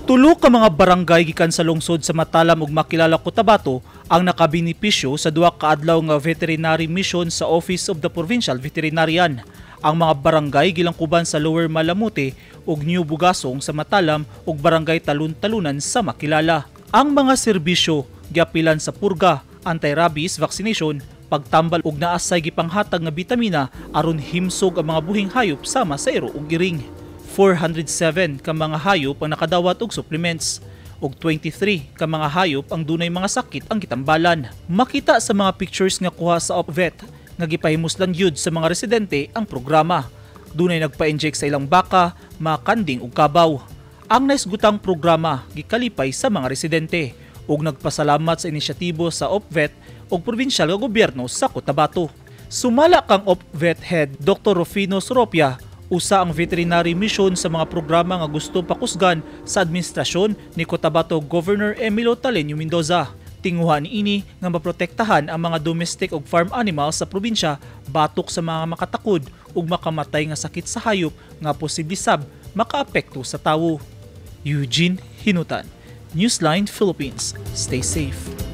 Tulo ka mga barangay gikan sa lungsod sa Matalam ug Makilala, Cotabato ang nakabenepisyo sa duha ka adlaw nga veterinary mission sa Office of the Provincial Veterinarian. Ang mga barangay gilangkuban sa Lower Malamute ug New Bugasong sa Matalam ug barangay Talun-Talunan sa Makilala. Ang mga serbisyo giapilan sa purga, anti-rabies vaccination, pagtambal ug naasay gipanghatag nga bitamina aron himsog ang mga buhing hayop sama sa iro ug giring. 407 ka mga hayop ang nakadawat og supplements ug 23 ka mga hayop ang dunay mga sakit ang gitambalan. Makita sa mga pictures nga kuha sa OpVet nga gipahimuslan gyud sa mga residente ang programa. Dunay nagpa-inject sa ilang baka, mga kanding ug kabaw. Ang naisgutang programa gikalipay sa mga residente ug nagpasalamat sa inisyatibo sa OpVet ug probinsyal nga gobyerno sa Cotabato. Sumala kang OpVet Head Dr. Rufino Soropia, usa ang veterinary mission sa mga programa nga gusto pakusgan sa administrasyon ni Cotabato Governor Emilio Talenio Mendoza. Tinguhan niini nga maprotektahan ang mga domestic ug farm animals sa probinsya batok sa mga makatakod ug makamatay nga sakit sa hayop nga posible sab makaapekto sa tawo. Eugene Hinutan, Newsline Philippines. Stay safe.